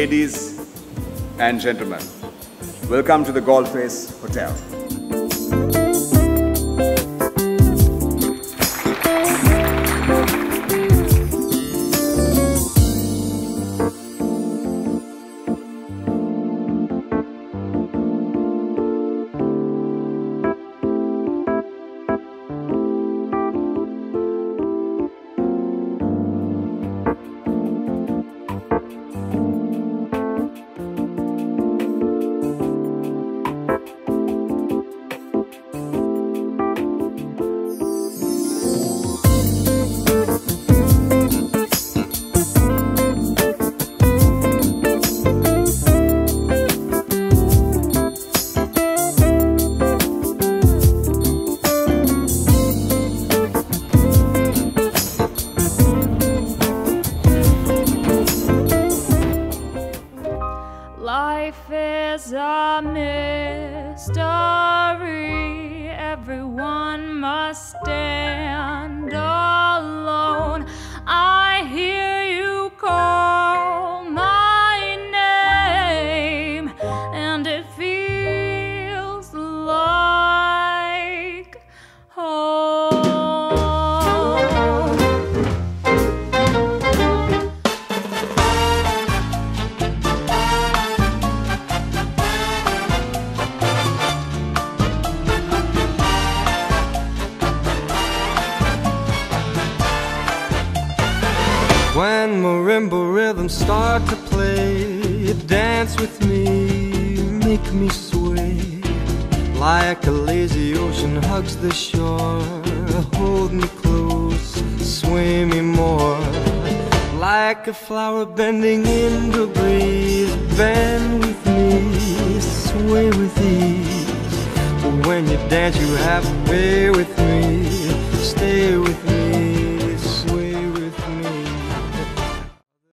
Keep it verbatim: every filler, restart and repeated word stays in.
Ladies and gentlemen, welcome to the Galle Face Hotel. Life is a mystery. Everyone must stand alone. I hear you call my name, and it feels like home. When marimba rhythms start to play, dance with me, make me sway. Like a lazy ocean hugs the shore, hold me close, sway me more. Like a flower bending in the breeze, bend with me, sway with ease. When you dance you have a way with me, stay with me.